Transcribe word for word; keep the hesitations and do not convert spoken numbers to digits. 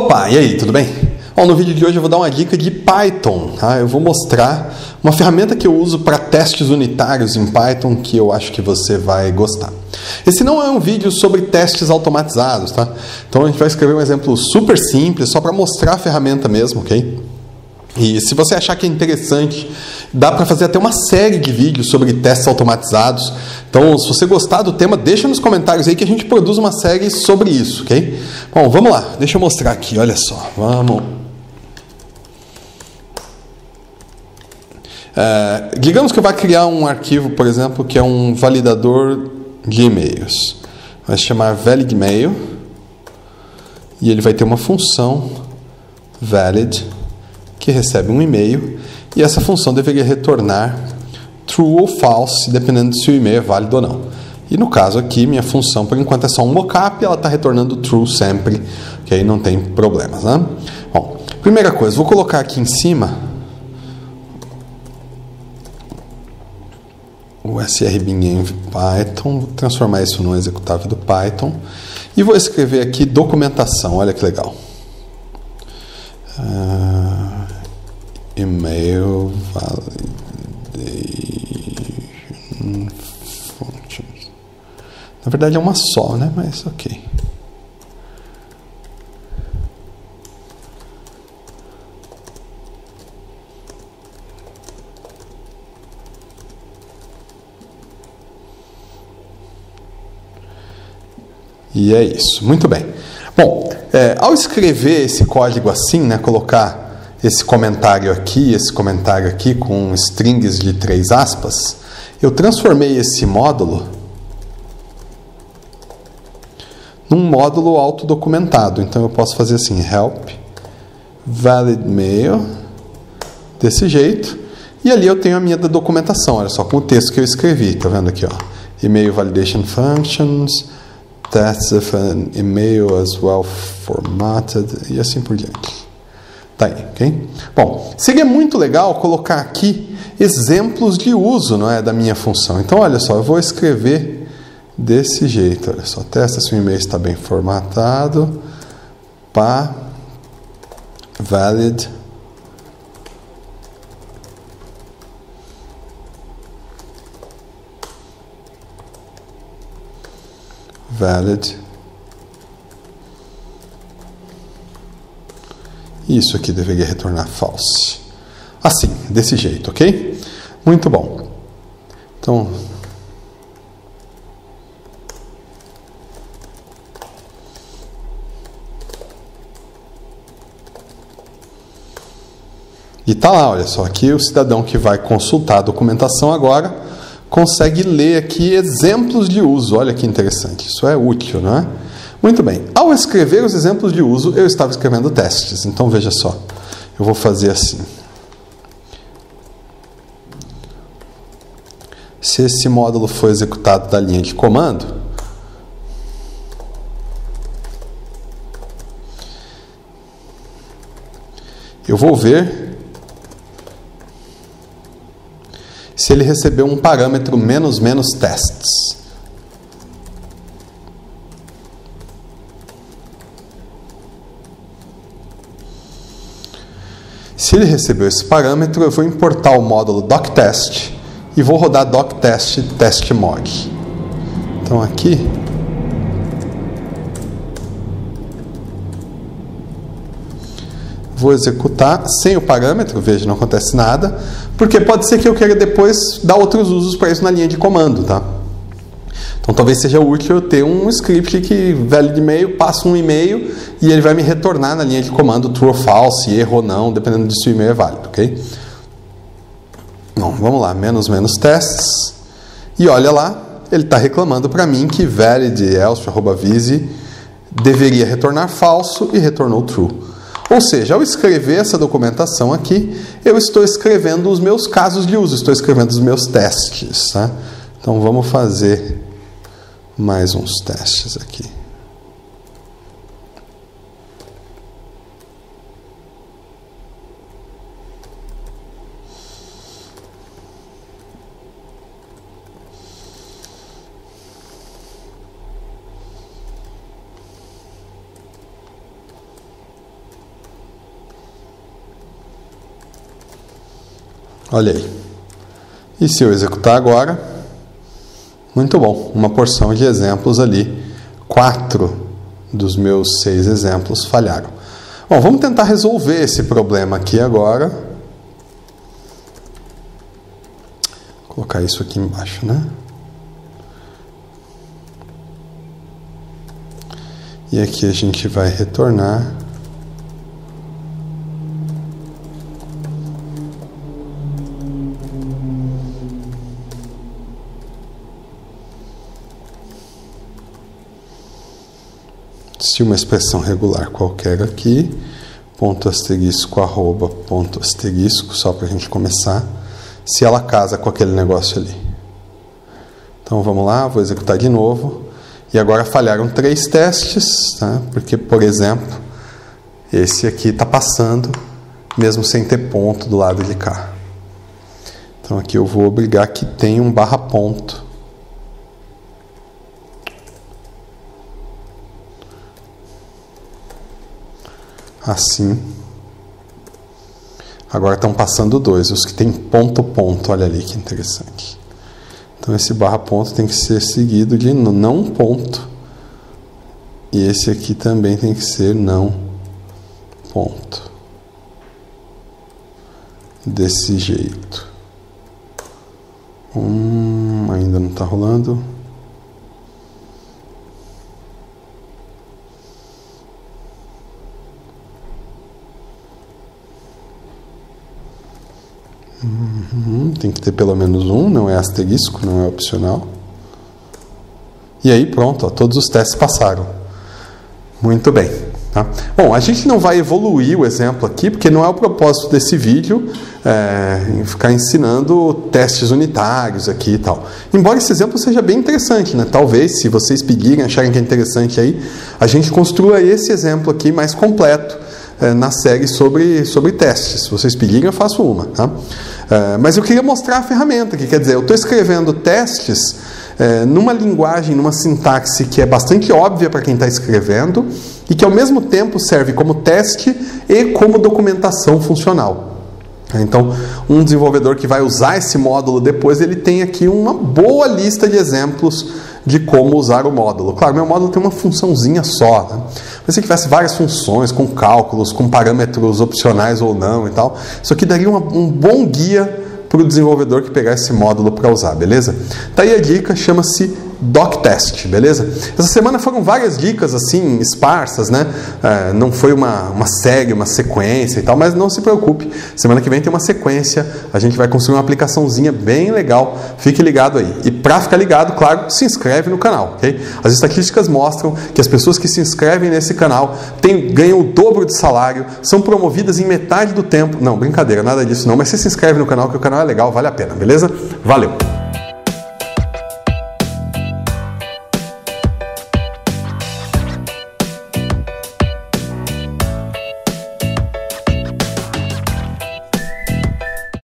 Opa, e aí, tudo bem? Bom, no vídeo de hoje eu vou dar uma dica de Python, tá? Eu vou mostrar uma ferramenta que eu uso para testes unitários em Python que eu acho que você vai gostar. Esse não é um vídeo sobre testes automatizados, tá? Então a gente vai escrever um exemplo super simples, só para mostrar a ferramenta mesmo, ok? E se você achar que é interessante, dá para fazer até uma série de vídeos sobre testes automatizados. Então, se você gostar do tema, deixa nos comentários aí que a gente produz uma série sobre isso, ok? Bom, vamos lá. Deixa eu mostrar aqui, olha só. Vamos. É, digamos que eu vá criar um arquivo, por exemplo, que é um validador de e-mails. Vai se chamar validMail. E ele vai ter uma função valid que recebe um e-mail, e essa função deveria retornar true ou false, dependendo se o e-mail é válido ou não. E no caso aqui, minha função, por enquanto, é só um mockup, ela está retornando true sempre, que aí não tem problemas, né? Bom, primeira coisa, vou colocar aqui em cima o srbin em Python, vou transformar isso num executável do Python, e vou escrever aqui documentação, olha que legal. Uh, email validation functions. Na verdade é uma só, né? Mas ok. E é isso. Muito bem. Bom, é, ao escrever esse código assim, né, colocar esse comentário aqui, esse comentário aqui com strings de três aspas, eu transformei esse módulo num módulo autodocumentado. Então eu posso fazer assim, help validMail, desse jeito, e ali eu tenho a minha documentação, olha só, com o texto que eu escrevi, tá vendo aqui, ó, email validation functions, tests of an email as well formatted, e assim por diante. Tá aí, ok? Bom, seria muito legal colocar aqui exemplos de uso, não é, da minha função. Então, olha só, eu vou escrever desse jeito, olha só, testa se o e-mail está bem formatado, pá, valid, valid. Isso aqui deveria retornar false. Assim, desse jeito, ok? Muito bom. Então, e tá lá, olha só, aqui o cidadão que vai consultar a documentação agora consegue ler aqui exemplos de uso. Olha que interessante, isso é útil, não é? Muito bem, ao escrever os exemplos de uso, eu estava escrevendo testes. Então, veja só, eu vou fazer assim. Se esse módulo for executado da linha de comando, eu vou ver se ele recebeu um parâmetro menos menos tests. Se ele recebeu esse parâmetro, eu vou importar o módulo doctest e vou rodar doctest testmod. Então aqui vou executar sem o parâmetro, veja, não acontece nada, porque pode ser que eu queira depois dar outros usos para isso na linha de comando, tá? Então talvez seja útil eu ter um script que valid e-mail, passa um e-mail e ele vai me retornar na linha de comando true ou false, erro ou não, dependendo de se o e-mail é válido, ok? Bom, vamos lá, menos menos tests, e olha lá, ele está reclamando para mim que valid else@vise deveria retornar falso e retornou true. Ou seja, ao escrever essa documentação aqui, eu estou escrevendo os meus casos de uso, estou escrevendo os meus testes, tá? Então vamos fazer mais uns testes aqui. Olha aí. E se eu executar agora, muito bom, uma porção de exemplos ali. Quatro dos meus seis exemplos falharam. Bom, vamos tentar resolver esse problema aqui agora. Vou colocar isso aqui embaixo, né? E aqui a gente vai retornar. Se uma expressão regular qualquer aqui, ponto asterisco, arroba, ponto asterisco, só para a gente começar, se ela casa com aquele negócio ali. Então vamos lá, vou executar de novo. E agora falharam três testes, tá? Porque, por exemplo, esse aqui está passando, mesmo sem ter ponto do lado de cá. Então aqui eu vou obrigar que tenha um barra ponto. Assim. Agora estão passando dois, os que tem ponto ponto, olha ali que interessante. Então esse barra ponto tem que ser seguido de não ponto. E esse aqui também tem que ser não ponto. Desse jeito. Hum, ainda não está rolando. Uhum, tem que ter pelo menos um, não é asterisco, não é opcional. E aí pronto, ó, todos os testes passaram. Muito bem. Tá? Bom, a gente não vai evoluir o exemplo aqui, porque não é o propósito desse vídeo é, ficar ensinando testes unitários aqui e tal. Embora esse exemplo seja bem interessante, né? Talvez, se vocês pedirem, acharem que é interessante aí, a gente construa esse exemplo aqui mais completo é, na série sobre, sobre testes. Se vocês pedirem, eu faço uma. Tá? É, mas eu queria mostrar a ferramenta, que quer dizer, eu estou escrevendo testes é, numa linguagem, numa sintaxe que é bastante óbvia para quem está escrevendo e que ao mesmo tempo serve como teste e como documentação funcional. Então, um desenvolvedor que vai usar esse módulo depois, ele tem aqui uma boa lista de exemplos de como usar o módulo. Claro, meu módulo tem uma funçãozinha só, né? Mas se tivesse várias funções, com cálculos, com parâmetros opcionais ou não e tal, isso aqui daria uma, um bom guia para o desenvolvedor que pegar esse módulo para usar, beleza? Tá aí a dica, chama-se DocTest, beleza? Essa semana foram várias dicas assim, esparsas, né? É, não foi uma, uma série, uma sequência e tal, mas não se preocupe. Semana que vem tem uma sequência, a gente vai construir uma aplicaçãozinha bem legal, fique ligado aí. E para ficar ligado, claro, se inscreve no canal, ok? As estatísticas mostram que as pessoas que se inscrevem nesse canal têm, ganham o dobro de salário, são promovidas em metade do tempo. Não, brincadeira, nada disso não, mas você se inscreve no canal, que o canal é legal, vale a pena, beleza? Valeu!